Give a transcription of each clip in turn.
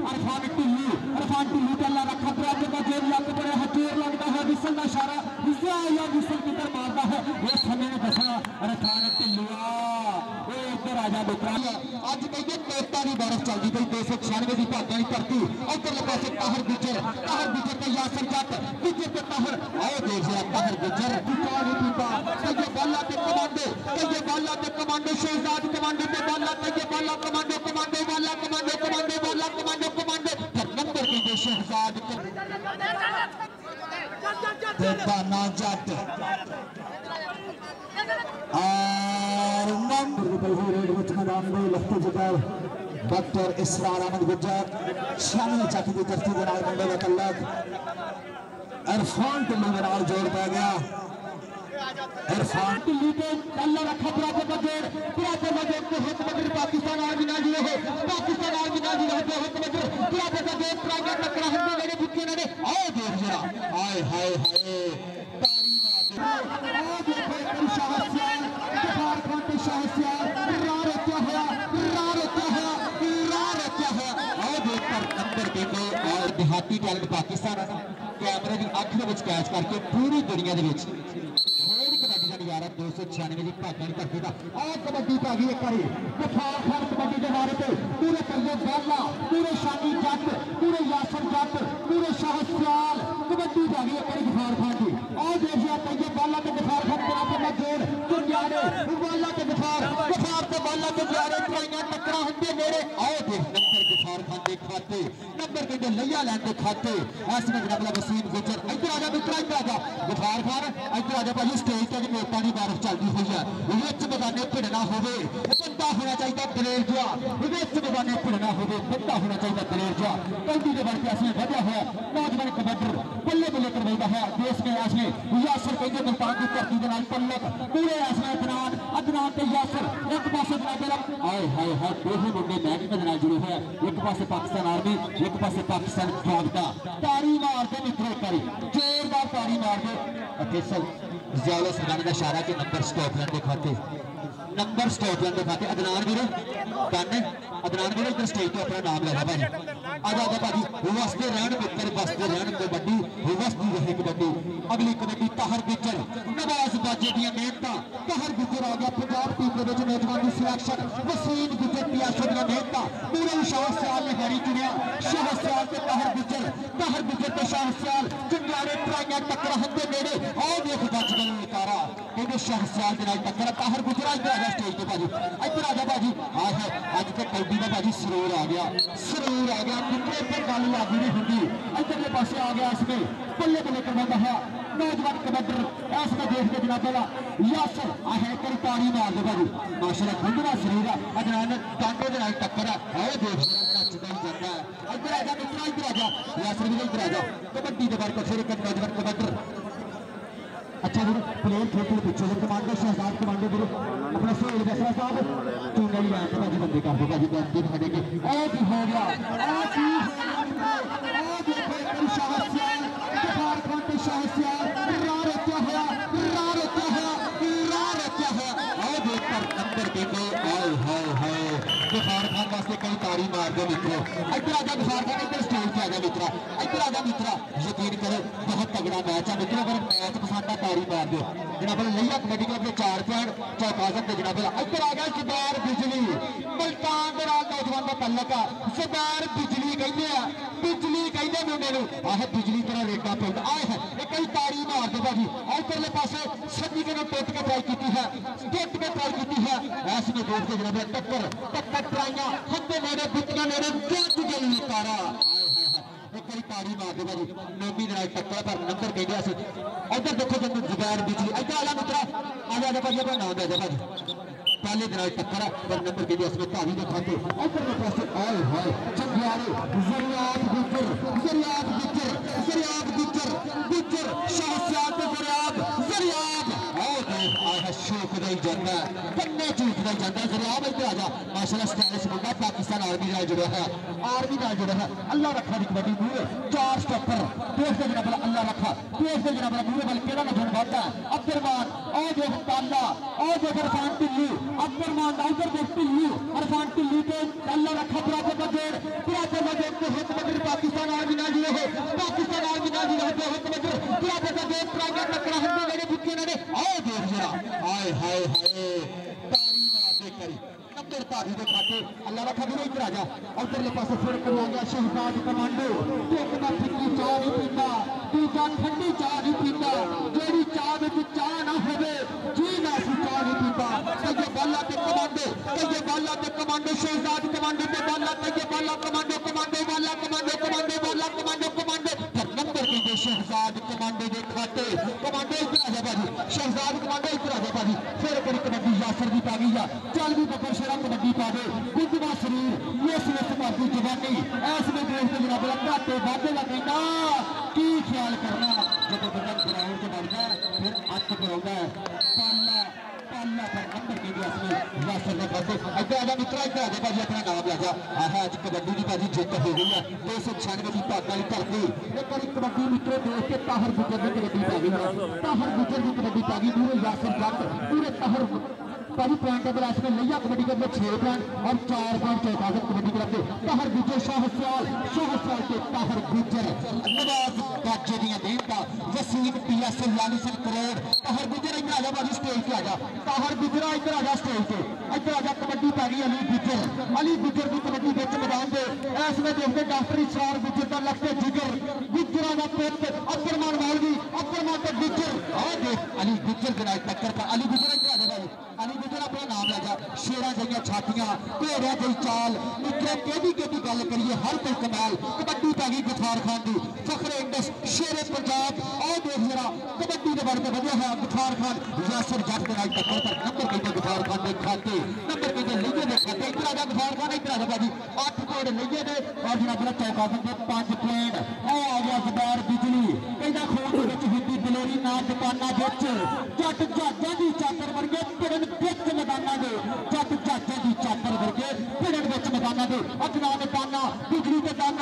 अरफान टिल्लू कल्ला रखा प्राप्त का जेब लग पड़े हजूर लगता है विसल का इशारा या विसल की तरफ मारता है ये समय ने दसा अरफान टिल्लुआ इधर आजा बेटा अज कहिए कोटा की बर्फ चलती पई 296 की भाग्य की धरती उधरले पासे ताहर गुजर ते यासर जट गुजर ते ताहर आओ देख लिया ताहर गुजर नहीं पीता कहिए बाला ते कमांडो शहजाद कमांडो ते बाला कहिए Bala commando commando Bala commando commando Bala commando commando number की शहजाद ना जट और डॉक्टर इसरार अहमद गुज्जर शामिल चक की धरती के नाल मंडे का तल्लक इरफान टिल्लू के नाल जोड़ पै गया इरफान टिल्लू के कल्ला रखा बराबर का जोड़ को हित मगर पाकिस्तान आज ना जिले हो पाकिस्तान आज ना जिले हो हित मगर बराबर का जोड़ प्राइवेट टकरा हम मेरे बुक्के ने आओ देख जरा हाय हाय हाय तारी मार आओ देखो शाहसियाल जफार खान के शाहसियाल रार क्या है आओ देख कर नंबर के को और देहाती टैलेंट पाकिस्तान कैमरे की अख दे विच कैच करके पूरी दुनिया दे विच यार 296 की भाग्य की धरती का आ कबड्डी पा गई एक बारी जफार खान कबड्डी के नारे पे पूरे कल्ले बाला पूरे शानी जट पूरे यासर जट पूरे शाहसियाल कबड्डी पा गई एक बारी जफार खान की आ देखिए कहिए बाला के जफार खान बराबर में जोड़ तो यारे बाला के जफार तो बाला के यारे ट्राइयां टकरा होंगे मेरे आओ देख नंबर जफार खान के खाते नंबर के लैया लैन के खाते ऐसे में जनाब वसीम गुजर इधर आजा मित्र इधर आजा जफार खान इधर आजा भाई स्टेज तक नोटा की बारिश चलती हुई है विच मैदाने भिड़ना होवे बंदा होना चाहिए दलेर जिहा विच मैदाने भिड़ना होवे बंदा होना चाहिए दलेर जिहा कौडी के वर्ग ऐसे वजह है नौजवान कबड्डर बल्ले बल्ले करवाइदा है देश में ऐसे यासर कहते मुल्तान की धरती के नाल तल्लक पूरे ऐसे अदनान ते यासर एक पासे जनाब आए हाय हाय दोहे मुंडे मैच के नाल जुड़े हैं एक पासे पाकिस्तान आर्मी एक पासे पाकिस्तान फौज का तारी मार के मित्रों करी जोरदार तारी मार के अफीसर ज़ियाउल सरदार का इशारा के नंबर स्कॉटलैंड के खाते अदनान वीर काने अदनान वीर इधर स्टेज पे अपना नाम लगा भाजी आजा आजा भाजी वसते रहन मित्र वसते रहन कबड्डी वसती रहे कबड्डी अगली कबड्डी ताहर गुजर नवाज बाजे दी मेहनत ताहर गुजर आ गया पंजाब टीम के विच नौजवान की सिलेक्शन वसीम गुजर दी आशा दी मेहनत पूरे शाहसियाल ने हरी चुनिया शाहसियाल ते ताहर गुजर ते शाहसियाल चुनियारे ट्राइयां टकरा होंगे नेड़े आओ देख गज गल निकारा कहते शाहसियाल दे नाल टकरा ताहर गुजर इधर आ स्टेज पे भाजी इधर आ जा भाजी आ है अज तो कबड्डी का भाजी सरूर आ गया कितने पर गल लागी नहीं होंगी इधरले पासे आ गया इसमें बल्ले बल्ले करवाता है नौजवान कबड्डर इसमें देख के जनाब वाला यासर आ है करी ताड़ी मार दे भाजी माशाल्लाह खुंदरा शरीर है अदनान टांगे दे नाल टक्कर है आओ देख नचदा ही जाता है इधर आ जा मित्रा इधर आ जा यासर भी इधर आ जा कबड्डी के बारे फिर एक नौजवान कबड्डर अच्छा गुरु प्लेयर छोटे पीछे से कमांडो शहजाद कमांडो गुरु अपना सोहेल फैसला साहब चूने वाली आंख भाजी बंदे कर दो भाजी बंदे खड़े के ए की हो गया आ की ओ देखो शाहसियाल जफार खान के शाहसियाल रार क्या है आओ देख कर नंबर के को आए हाय हाय जफार खान वास्ते कई तारी मार दो मित्रों इधर आजा जफार खान इधर स्टेज पे आजा मित्रा इधर आजा मित्रा यकीन करो बहुत तगड़ा मैच है मित्रों अगर मैच पसंद है तारी मार दो जनाब लैया कबड्डी क्लब के 4 पॉइंट चौकाजम के जनाब इधर आ गया जुबार बिजली मुल्तान के नौजवान का तल्लक है जुबार बिजली कहते मुंडे आह बिजली तरह रेटा पिंड आए है कई तारी मार दो भाजी इधरले पासे सभी के टुट के ट्राई की है ऐसे में दोस्त जनाब टक्कर ट्राइयां हत्थे नेड़े बुतियां नेड़े गज गई तारा कई तारी मार दे भाजी नोबी दे टक्कर पर नंबर कह गया इधर देखो जब जुबैर बिजली इधर आला मित्रा आ जा भाजी अपना नाम दे दे भाजी पहले दिन टक्कर है पर नंबर के लिए इसमें तारी के खाते इधर पासे आए हाय चंगियारे ज़रियात गुजर शाहसियाल ते ज़रियात आओ देख आए है चूकदा ही जाता है, कन्ने चूकदा ही जाता है। जरियाब इधर आ जा, माशाल्लाह स्टाइलिश मुंडा पाकिस्तान आर्मी नाल जुड़ा है, आर्मी नाल जुड़ा है। अल्लाह रखा दी कबड्डी मूरे 4 स्टॉपर देखते जनाब अल्लाह रखा, देखते जनाब मूरे वाल केड़ा नजर बढ़ता है। अब्दुरमान ओ देख ताला, ओ देख इरफान टिल्लू, अब्दुरमान उधर देख टिल्लू, इरफान टिल्लू पे अल्लाह रखा बराबर का जोड़, बराबर का जोड़ तो हिट मगर पाकिस्तान आर्मी नाल जुड़े हो, पाकिस्तान आर्मी नाल जुड़े हो हिट मगर बराबर का जोड़ प्राइवेट टकरा हम मेरे बुक्के ने आओ देख जरा हाय हाय हाय तारी मार दे करी नंबर तारी दे खाते अल्लाह रखा भी इधर आ जा। उधरले पासे फिर कर आ गया शहजाद कमांडो, एक दा फिक्की चाह नहीं पीता, दूजा ठंडी चाह नहीं पीता, जेड़ी चाह विच चाह ना होवे जी ना सी चाह नहीं पीता। कई बाला ते कमांडो, कई बाला ते कमांडो, शहजाद कमांडो ते बाला, कई Bala commando, commando Bala commando, commando Bala commando, commando number के शहजाद कमांडो दे खाते कमांडो इधर आ जा भाजी, शहजाद कमांडो इधर आ जा भाजी। फिर करी कबड्डी यासर दी पागी जा, चल भी बब्बर शेरा कबड्डी पा दे, गुजवा शरीर ये सिर्फ मारती जवानी ऐसे देश के जनाब घाटे वाधे का कहना की ख्याल करना। जब बंदा ग्राउंड से बढ़ता है फिर अत कराता है पाला पाला पर नंबर के यासर ने खाते इधर आ जा मित्रा, इधर आ जा भाजी अपना नाम ला जा। आहा अज कबड्डी की भाजी जित हो गई है 296 की भाग वाली धरती। एक बार कबड्डी मित्रों देख के ताहर गुजर की कबड्डी पा गई, ताहर गुजर की कबड्डी पा गई पूरे यासर जट पूरे ताहर पहली पॉइंट टेबल इसमें लिया कबड्डी क्लब में 6 पॉइंट और 4 पॉइंट चौथा कबड्डी क्लब के ताहर गुजर शाहसियाल के ताहर गुजर नवाज काजे दी देनता वसीम पीएस लाली सिंह करोड़ ताहर गुजर इधर आ जा बाजी स्टेज पे आ जा, ताहर गुजर इधर आ जा स्टेज पे, इधर आ जा कबड्डी पा गई अली गुजर की कबड्डी बीच मैदान से इसमें देखते डॉक्टर इशरार गुजर का लगते जिगर गुजरा का पुत अब्दुरमान मौलवी, अब्दुरमान का गुजर आ देख अली गुजर के नाल टक्कर का अली गुजर इधर आ जा भाई, अली गुजर अपना नाम ला जा। शेरा जइया छातियां घोड़ा जई चाल मित्रों केदी गल करिए हर कोई कमाल कबड्डी पै गई गफार खान की फखरे इंडस शेरे पंजाब आओ देख जरा कबड्डी के बढ़ के बढ़िया है गफार खान यासर जट के नाल टक्कर पर नंबर कहते गफार खान के खाते नंबर कहते लीए के खाते इधर आ जा गफार खान इधर आ जा भाजी 8 पॉइंट लीए ने और जनाब चौका के 5 पॉइंट आ गया जुबार बिजली कहता खून के विच हिंदी बलोरी ना दुकाना विच जट जहाजां दी चादर वर्गे पिड़न विच मैदानां दे जट जहाजां दी चादर वर्गे पिड़न विच मैदानां दे अगना ने दाना बिजली के दाना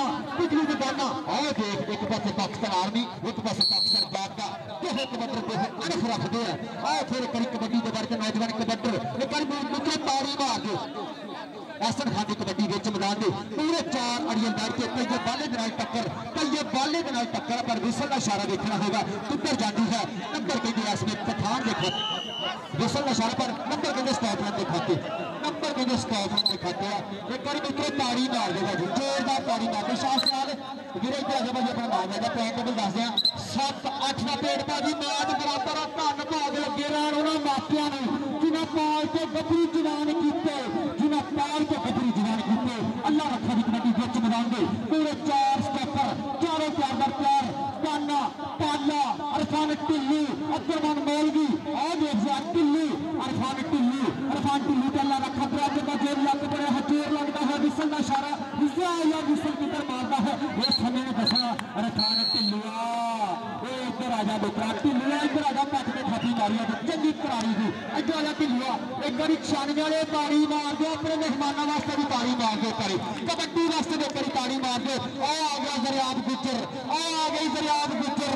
आओ देख एक पासे पाकिस्तान आर्मी एक पासे पाकिस्तान बाग का दोहे कबड्डर दोहे अनख रखते हैं। आओ फिर करी कबड्डी के बारे नौजवान कबड्डर एक मुझे तारी मार के एहसन खान की कबड्डी विच मैदान के पूरे 4 अड़ियल बैठ के कई बाले के टक्कर कई बाले के टक्कर पर विसल का इशारा देखना होगा किधर जाती है नंबर कहते इसमें पठान देखो विसल का इशारा पर नंबर कहते स्कॉटलैंड दिखाते नंबर कहते स्कॉटलैंड दिखाते हैं। एक बार मित्रों ताड़ी मार देगा जी जोरदार ताड़ी मार दे शाह साल वीरे इधर आजा भाई अपना नाम है पॉइंट टेबल दस दिया 7-8 का पेड़ भाजी मैच बराबर धन भाग लगे रहन उन्होंने मापिया ने जिन्हें पाल के गबरू जवान किए जिन्हें पाल के गबरू जवान किए अल्लाह रखा की कबड्डी विच मैदान दे पूरे 4 स्टॉपर चारों प्यार पाना पाला अरफान टिल्लू अब्दुरमान मौलवी आ देख टिल्लू अरफान टिल्लू का अल्लाह रखा बराबर का जोर लग बड़े हजूर लगता है विसल का इशारा या विसल किधर मारता है ये समय ने दसा अरफान टिल्लुआ इधर आ जा बेटा टिल्लुआ इधर आ जा पट के खाती मारी चंगी करारी थी इधर आ जा टिल्लुआ एक बार 96 वाले ताड़ी मार दो अपने मेहमानों वास्ते भी ताड़ी मार दो करी कबड्डी वास्ते भी करी ताड़ी मार दो आ गया दरियाब गुजर आ गई दरियाब गुजर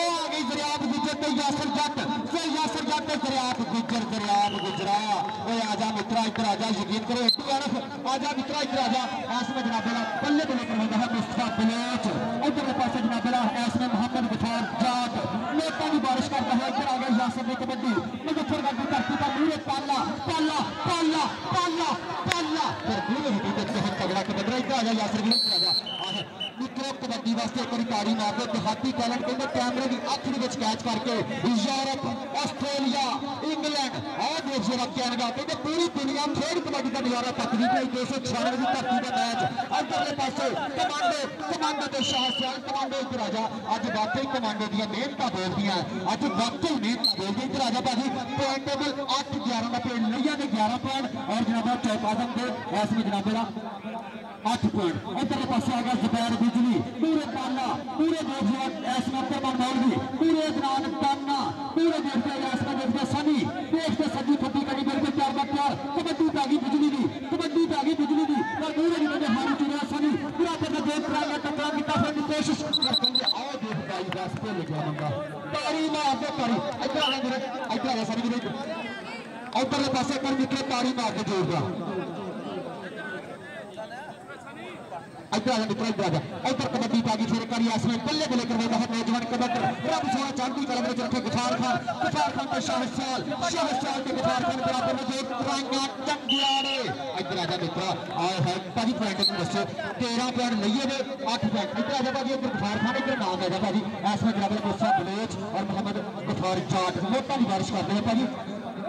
तो यासर जट दरियाब गुजरा आजा मित्रा इधर आजा यकीन करो आजा मित्रा इधर आजा ऐसमें जनाबेला बल्ले बल्ले करवाता है मुस्तफा बलोच इधर पास जनाबेला ऐसमें मोहम्मद गफार जाट नेता की बारिश करता है इधर आ गया यासर ने कबड्डी मुजफ्फरगढ़ की धरती पर पूरे पाला फिर पूरे हकीकत से हम तगड़ा कबड्डी इधर आ जा यासर भी इधर आ जा मित्रों कबड्डी वास्ते एक ताड़ी मार दो देहाती टैलेंट कहते कैमरे की अख कैच करके यूरोप ऑस्ट्रेलिया इंग्लैंड और देश कैनेडा कहते पूरी दुनिया खेल कबड्डी का नजारा तकदी पई 296 की धरती का मैच अगले पासे कमांडो के शाहसियाल कमांडो इधर आ जा अज वाकई कमांडो दी मेहनत बोलदियां अज वाकई मेहनत बोलदी इधर आ जा भाजी पॉइंट टेबल 8-11 का पेड़ लिया ने 11 पॉइंट और जनाब चौपादम के ऐसमें जनाब 8 पॉइंट इधर पासे आ गया जुबैर बिजली पूरे पाला पूरे देश ऐसमें मौलवी पूरे दौरान ताना पूरे देश के ऐसमें देखते सनी कबड्डी पै गई बिजली की, कबड्डी पै गई बिजली की दूर बंदे हारी चुनिया सनी पूरा बंदा दो ट्राइयां टकरा किया फिर कोशिश करते आओ देख भाई बस भुल गया बंदा तारी मार दे तारी इधर आ मेरे इधर आ सनी मेरे उधरले पासे कर मित्रों तारी मार के जोरदा इधर आ मित्रों इधर आ इधर कबड्डी पा गई फिर करी इसमें बल्ले बल्ले करवाता है नौजवान कबड्डी रब सोना चांदी कलम में रखे गफार खान के शाहसाल के गफार खान बराबर में जो ट्राइयां टंगियाड़े इधर आजा मित्रा आए है भाजी पॉइंट दसो 13 पॉइंट लइए ने 8 पॉइंट इधर आजा भाजी इधर गफार खान इधर नाम है भाजी इसमें बराबर मूसा बलोच और मोहम्मद गफार जाट मोटा की बारिश करते हैं भाजी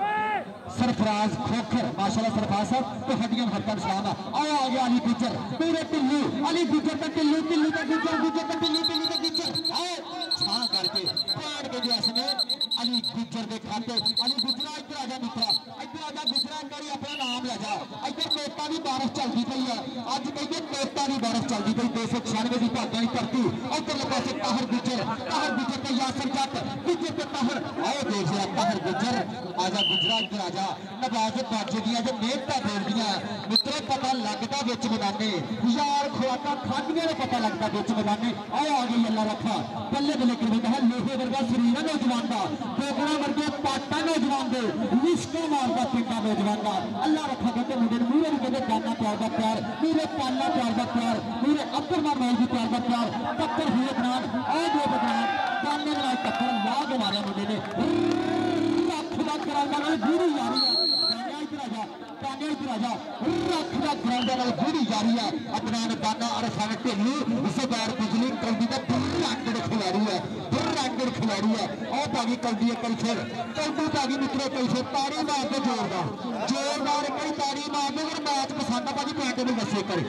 सरफराज खोखर माशाल्लाह सरफराज साहब तो हड्डियां हरकत सलाम आया आ गया अली गुजर पूरे टिल्लू अली गुजर का टिल्लू टिल्लू का गुजर गुजर का टिल्लू टिल्लू का गुजर आए छा करके पाड़ के दिया इसने अली गुजर के खाते अली गुजरा इधर आजा मित्रा इधर आजा गुजरा करी अपना नाम ले जा इधर नोटा की बारिश चलती पई है अज कहिए नोटा की बारिश चलती पई 296 की भाग्यां की धरती उधरले पासे ताहर गुजर ते यासर जट गुजर ते ताहर आओ देख जरा ताहर गुजर आजा गुजरा इधर आजा नवाज बाजे दियां जो मेहनत बोलदियां मित्रों पता लगता बिच मैदाने यार खुराका खादियां ने पता लगता बिच मैदाने आओ आ गई अल्लाह रखा बल्ले बल्ले करदा है लोहे वर्गा शरीर है नौजवान का कोकड़ा वर्गे पाटा नौजवान दे लिस्का मारदा पिंडा नौजवान का अल्लाह रखा कहते मुंडे मूरे भी कहते गाना प्यार दा प्यार मूरे पाला प्यार दा प्यार मूरे अब्दुल मामूद दी प्यार दा प्यार टक्कर हुए बनान आ दो बनान गाने नाल टक्कर लाग मारे मुंडे ने रख दा करांदा नाल पूरी यारी है इधर आजा रख दा करांदा नाल पूरी यारी है अपना गाना और सारे ढेलू इसेदार बिजली कल्दी दा ब्रांडेड खिलाड़ी है और पागी कल्दी कल फिर कल्दी पागी मित्रों कल फिर तारी मार के जोरदार कई तारी मार दे अगर मैच पसंद है भाजी पॉइंट में दसे करे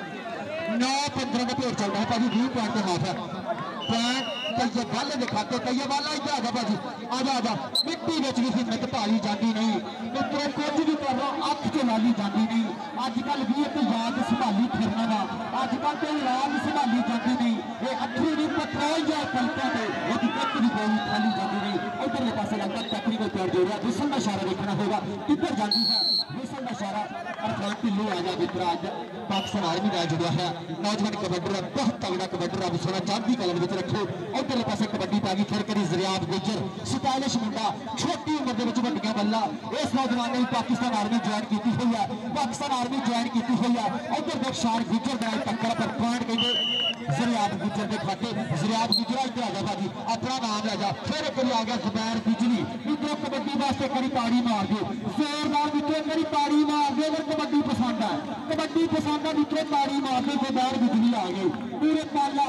9-15 का भेड़ चलता है भाजी 20 पॉइंट हाफ है पॉइंट कई गल दिखाते कई वाला इधर आजा भाजी आजा मिट्टी में भी हिम्मत भाली जाती नहीं मित्रों कुछ भी कर रहा अख च लाली जाती नहीं अजकल भी एक याद संभाली फिरना वा अजकल तो याद संभाली जाती नहीं ये अखी नहीं पत्रोल जाए पलकों से एक भी गोली खाली जाती नहीं उधरले पासे लगता टैक्री को तोड़ जोड़ा विसल का इशारा देखना होगा किधर जाती है विसल का इशारा अरफान ढिल्लो आ गया मित्रा अज पाकिस्तान आर्मी का जुड़ा है नौजवान कबड्डी बहुत तगड़ा कबड्डी रब सोना चांदी कलम में रखो उधरले पासे कबड्डी पा गई फिर करी जरियाब गुजर स्टाइलिश मुंडा छोटी उम्र के वड्डियां बल्ला इस नौजवान ने पाकिस्तान आर्मी ज्वाइन की हुई है पाकिस्तान आर्मी ज्वाइन की हुई है उधर देख शार गुजर का टक्कर पर पॉइंट कहते जरियाब गुजर के खाते जरियाब गुजरा इधर आ जा भाजी अपना नाम ले जा फिर करी आ गया जुबैर बिजली मित्रों कबड्डी वास्ते करी ताड़ी मार दो जोरदार मित्रों करी ताड़ी मार दो अगर कबड्डी पसंद है मित्रों ताड़ी मार दो जुबैर बिजली आ गई पूरे पाला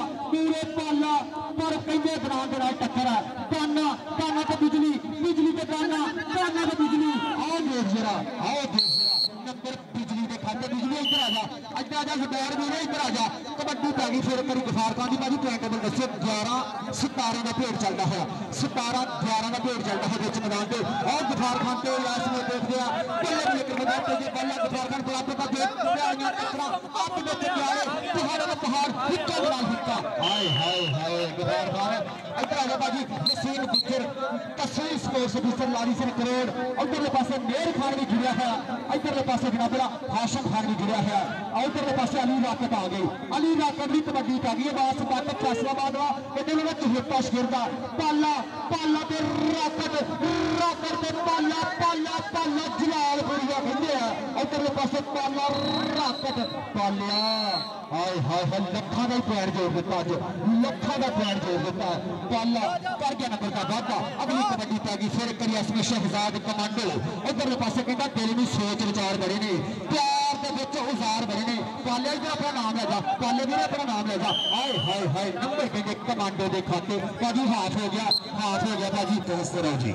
पर कई ग्राउंड टक्कर है काना तो बिजली तो काना तो बिजली आओ देख जरा नंबर बिजली के खाते बिजली इधर आजा जुबैर भी इधर आजा कबड्डी पै गई फिर करी गफार खान की भाजी पॉइंट नंबर दसो 11-17 का भेड़ चलता है 17-11 का भेड़ चलता है बिच मैदान से और गफार खान तो इसमें देखते हैं पहले लेकर मैदान पे ये बल्ला गफार खान बराबर का देख आईयां टकरा आप विच प्यारे पहाड़ का पहाड़ हिक्का बना हिक्का हाय गफार खान इधर आजा भाजी नसीम गुजर तस्वीर स्पोर्ट्स ऑफिसर लारी सिंह करोड़ उधरले पासे मेहर खान भी जुड़िया है इधरले पासे जनाबला हाशम खान भी जुड़िया है उधरले पासे अली राकत आ गई अली राकत भी कबड्डी पै गई है बास बात फैसलाबाद वा कहते लोग चुहता शिरदा पाला ते राकत ते पाला जलाल पुरिया कहते हैं उधरले पासे पाला राकत पालिया हाय लखा का पैर जोड़ दिता अज लखा का पैर जोड़ दिता पाला कर गया नंबर का वाधा अगली कबड्डी पै गई फिर करी इसमें शहजाद कमांडो उधरले पासे कहता दिल में सोच विचार बड़े ने प्यार के विच उजार बड़े ने पाले भी अपना नाम ले जा पाले भी अपना नाम ले जा हाय नंबर कहते कमांडो के खाते भाजी हाफ हो गया भाजी दस तरह जी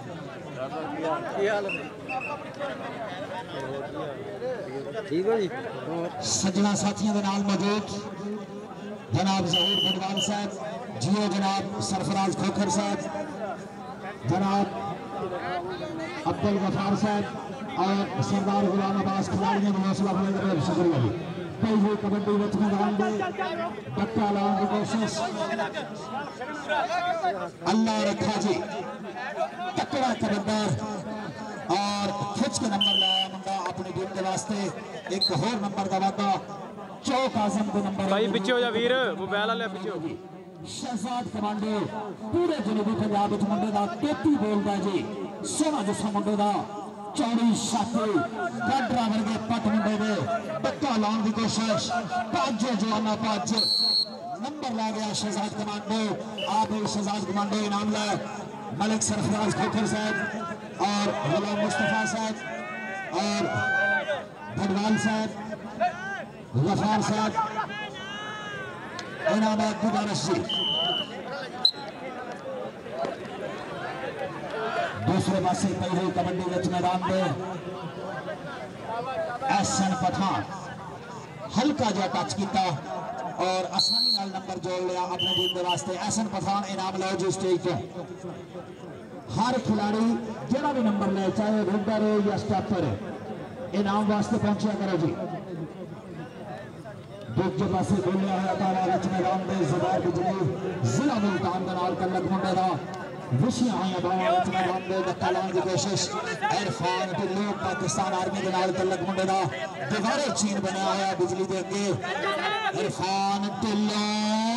ठीक है जी सज्जना साथियों के नाल मौजूद जनाब जहूर बदवान साहब जियो जनाब सरफराज खोखर साहब जनाब अब्दुल गफार साहब और सरदार गुलाम अब्बास खिलाड़ी ने हौसला बुलंद शुक्रिया जी कई हुई कबड्डी विच मैदान में धक्का लाने की कोशिश अल्लाह रखा जी तकड़ा कबड्डर और खिंच के नंबर लाया मुंडा अपनी टीम के वास्ते एक होर नंबर का वादा चौक आजम के नंबर भाई पिछे हो जा वीर मोबाइल वाले पिछे हो शहजाद कमांडो पूरे जनूबी पंजाब विच मुंडे दा 33 बोलदा जी सोना जिस्म मुंडे दा चौड़ी छाती गाडरा वर्गे पट मुंडे दे पक्का लाने की कोशिश पांच जवाना पांच नंबर ला गया शहजाद कमांडो आप शहजाद कमांडो इनाम ला मलिक सरफराज खोखर साहब और गुलाम मुस्तफा साहब और भगवान साहब गफार साहब इनामात गुजारिश जी। दूसरे पासे पई हुई कबड्डी विच मैदान में एहसन पठान हल्का जिहा टच किया और आसानी नाल नंबर जोड़ लिया अपने टीम के वास्ते। एहसन पठान इनाम लो जी स्टेज तो हर खिलाड़ी जिहड़ा भी नंबर ले चाहे रेडर हो या स्टॉपर है इनाम वास्ते पहुंचा करो जी। दूजे पासे बोलिया हुआ तारा विच मैदान में जुबार बिजली जिला मुल्तान के नाल कलक मुंडे दा विशियां हुई बावां विच मैदान में धक्का लाने की कोशिश इरफान ढिल्लो पाकिस्तान आर्मी के नाल कलक मुंडे दा दीवारे चीन बनया हुआ बिजली दे अगे इरफान ढिल्लो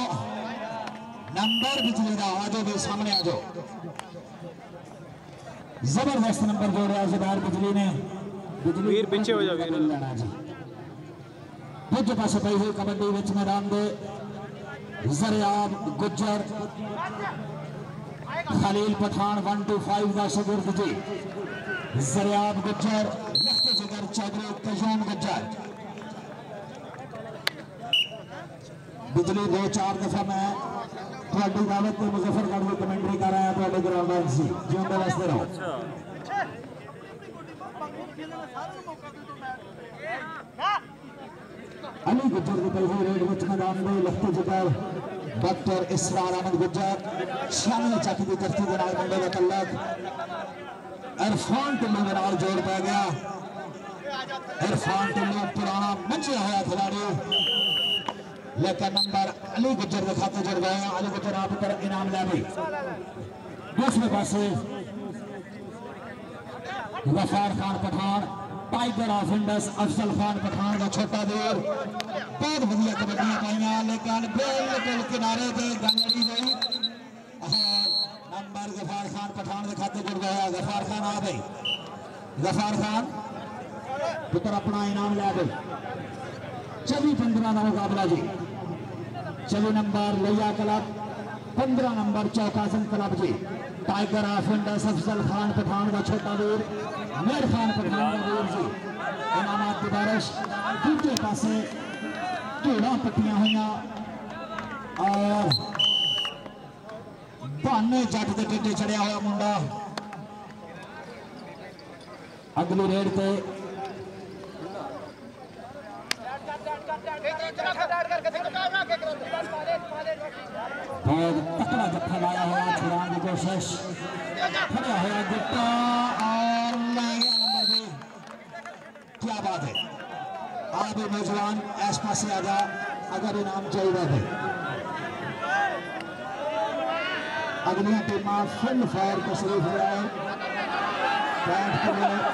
नंबर बिजली दा आ जाओ भी सामने आ जाओ जबरदस्त नंबर जोड़िया जुबार बिजली ने वीर पिछे हो जा वीर लेना जी। दूजे पासे पई हुई कबड्डी विच मैदान दे जरियाब गुज्जर खलील पठान 125 का शागिर्द जी जरियाब गुज्जर लफ्ते जिगर चौधरी कयूम गुज्जर बिजली 2-4 दफा मैं थोड़ी दावत पे मुजफ्फरगढ़ की कमेंट्री कर रहा है थोड़े ग्राउंड जी जिंदे वास्ते रहो। अली गुज्जर की पहली रेड विच मैदान में लफ्ते जिगर डॉक्टर इसरार अहमद गुज्जर 96 चक की धरती के नाल मुंडे का तल्लक इरफान टिल्लो के नाल जोड़ पै गया। इरफान टिल्लो पुराना मंझिया हुआ खिलाड़ी लेकिन नंबर अली गुज्जर के खाते जुड़ गए। अली गुज्जर आप पर इनाम ले गई। दूसरे पासे Ghaffar Khan Pathan tiger of Indus Afzal Khan Pathan का छोटा देर बहुत बढ़िया कबड्डियां पाइया लेकिन बिल्कुल किनारे से गंगड़ी गई और नंबर गफार खान पठान के खाते जुड़ गया। गफार खान आ गई। गफार खान पुत्र अपना इनाम ले गई। 24-15 का मुकाबला जी। 24 नंबर लिया क्लब 15 नंबर चौकासन क्लब जी tiger of Indus Afzal Khan Pathan का छोटा वीर मेर खान पठान का वीर जी इनामात की बारिश। दूसरे पासे धूड़ा पट्टियां हुई और बहाने जट के टिड्डे चढ़िया हुआ मुंडा अगली रेड पे बहुत तकड़ा जत्था लाया हुआ छुड़ाने की कोशिश खड़ा हुआ गुट्टा और ले गया नंबर भी। क्या बात है आप नौजवान इस पास आ जा अगर इनाम चाहिए थे। अगलियां टीमां फुल फायर तशरीफ ले आए बैठ के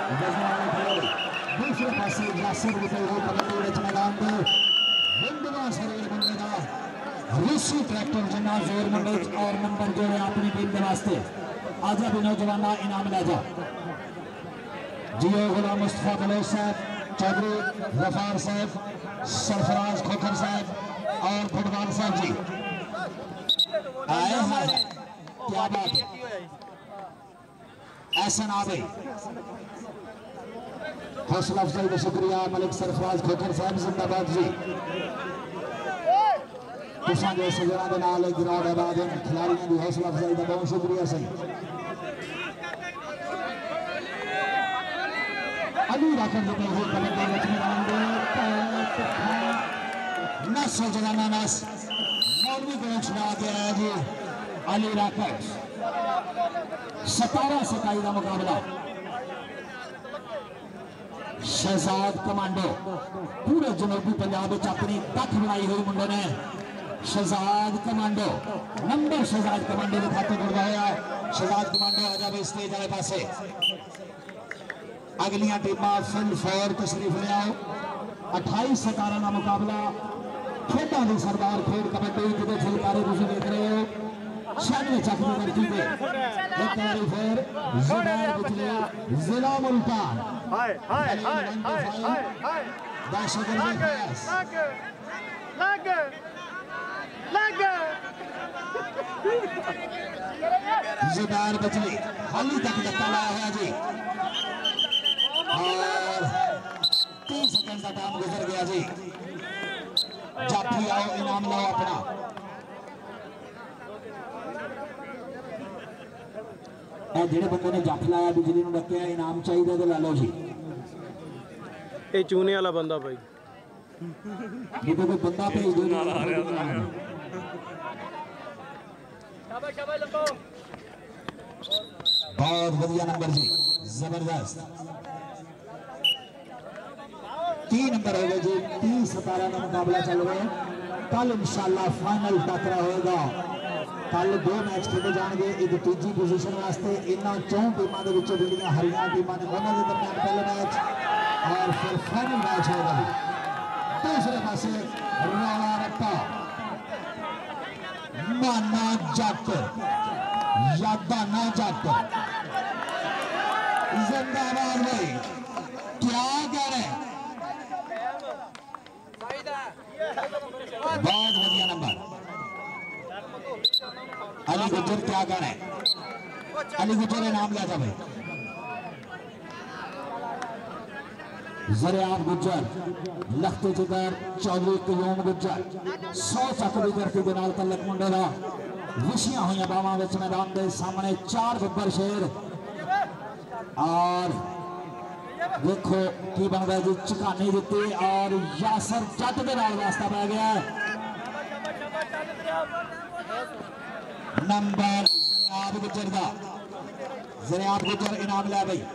दूसरे पास यासिर कबड्डी मैदान में हिंदवा शरीर बंदे का रूसी ट्रैक्टर जिन्ना जोर मंडे और नंबर जोड़े अपनी टीम के वास्ते आज भी नौजवाना इनाम ले जा। जियो गुलाम मुस्तफा बलोच साहब चौधरी गफार साहब सरफराज खोखर साहब और फुटबॉल साहब जी आए हैं। क्या बात है ऐसा ना भाई हौसला अफजाई का शुक्रिया मलिक सरफराज खोखर साहब जिंदाबाद जी। तुसा जैसे जना के नाल गिराव आबाद खिलाड़ियों की हौसला अफजाई का बहुत शुक्रिया सही। अली राखन नस जनाना नस मौलवी को छुड़ा के आया जी अली राखन 17-27 का मुकाबला। शहजाद कमांडो पूरे जनूबी पंजाब अपनी तक बनाई हुई मुंडे ने Shahzad commando number Shahzad commando के खाते जुड़ गया। शहजाद कमांडो आ जाए स्टेज वाले पासे अगलियां टीमां फुल फॉर तशरीफ ले आओ। 28-17 का मुकाबला खेडा की सरदार खेड कबड्डी जिसे फुलकारे तुम देख रहे हो 96 चक की धरती पे एक बारी फिर जुबैर बिजली जिला मुल्तान जुबैर बिजली हाली तक धक्का लाया है जी और 30 सेकंड का टाइम गुजर गया जी। जाफी आओ इनाम लो अपना। जेडे बंदे ने जफ लाया बिजली डकया इनाम चाहिए तो ला लो जी। ये चूने वाला बंदा भाई कोई बंदा भेज दो। बहुत बढ़िया नंबर जी जबरदस्त 3 नंबर हो गए जी। 30-17 का मुकाबला चल रहा है। कल इंशाल्लाह फाइनल टकरा होगा। कल 2 मैच खेले जाएंगे एक तीजी पोजीशन वास्ते इन्होंने 4 टीमों के विचों जिहड़ियां हरियाणा टीमां ने उन्हां दे दरमियान पहला मैच और फिर फाइनल मैच होगा। दूसरे पासे रौला रप्पा माना जट यादाना जट जिंदाबाद भाई क्या कह रहे हैं। बहुत बढ़िया नंबर अली गुज्जर क्या कहना है। अली गुज्जर ने नाम लिया था भाई ज़रियाब गुज्जर लखते जिगर चौधरी कयूम गुज्जर 100 चक की धरती के नाल तलक मुंडे का विछियां हुई बावां विच मैदान के सामने 4 बब्बर शेर और देखो की बनता जी झकानी दी और यासर जट के नाल वास्ता पै गया नंबर ज़रियाब गुज्जर का। ज़रियाब गुज्जर इनाम लिया भाई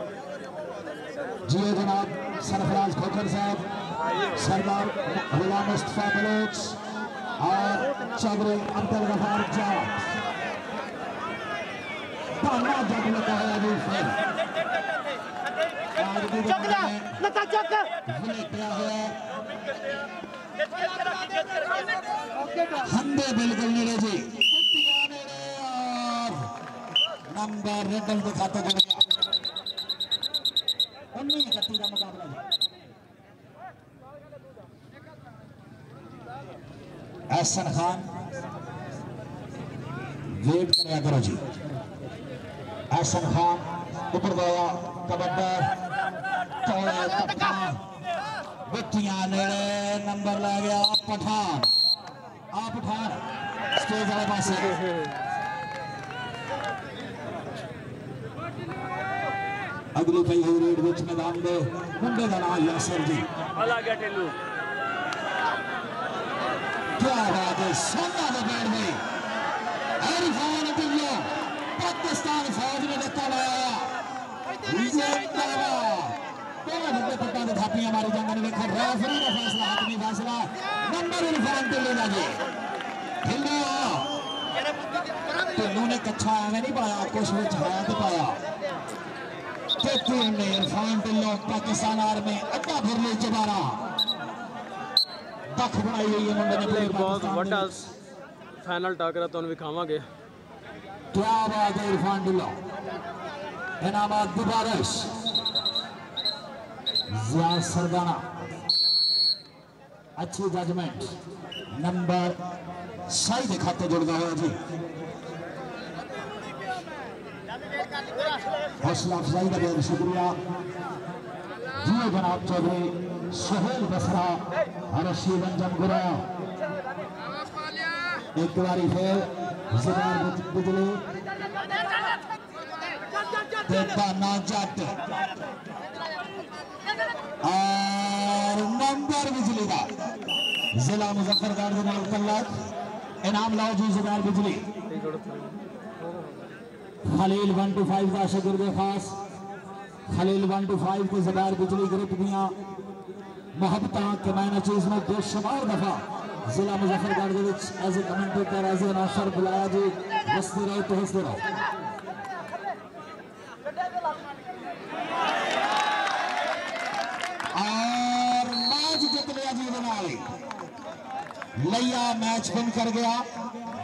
जियो जनाब सरफराज खोखर साहब सरदार गुलाम मुस्तफा बलोच और चौधरी अब्दुल गफार जाट पाना जट लगा है अभी फिर हंदे बिल्कुल नेड़े जी नंबर रिडल के खाते जुड़ गया 19-31 का मुकाबला जी। एहसन खान वेट कराया करो जी। एहसन खान ऊपर गया कबड्डर बिटियां नेड़े नंबर ला गया पठान आ पठान स्टेज वाले पास अगली पई हुई रेड विच मैदान में मुंडे का नाम यासर जी क्या बात है सोना दे बैठ गई इरफान टिल्लो पाकिस्तान फौज ने धक्का लाया पट्टा थापियां मारी जाने देखा रेफरी का फैसला हाथमी फैसला नंबर इरफान टिल्लो का जी। टिल्लो ने कच्छा एवं नहीं पाया कुछ है तो पाया इरफान टिल्लो पाकिस्तान आर्मी अड्डा भरले चबारा दख बनाई हुई है मुंडे ने बहुत बड़ा फाइनल टाकरा तो विखावांगे। क्या बात है इरफान टिल्लो इनामात गुबारिश जिया सरदाना अच्छी जजमेंट नंबर सही के खाते जुड़ गया जी। हौसला अफजाई का बहुत शुक्रिया जी जनाब चौधरी सुहेल बसरा और रशीद अंजम गुरा एक बारी फिर ज़रियाब बिजली बाना जट और नंबर बिजली का जिला मुजफ्फरगढ़ के नाल तलक इनाम लाओ जी ज़रियाब बिजली। खलील 1 to 5 का शुक्र खास खलील 1 to 5 के ज़रियाब बिजली ग्रुप दियां मोहब्बत के मैंने चीज में बेशुमार दफा जिला मुजफ्फरगढ़ के as a commentator as an announcer बुलाया जी। हंसते रहो तो हंसते रहो। वाले लैया मैच विन कर गया।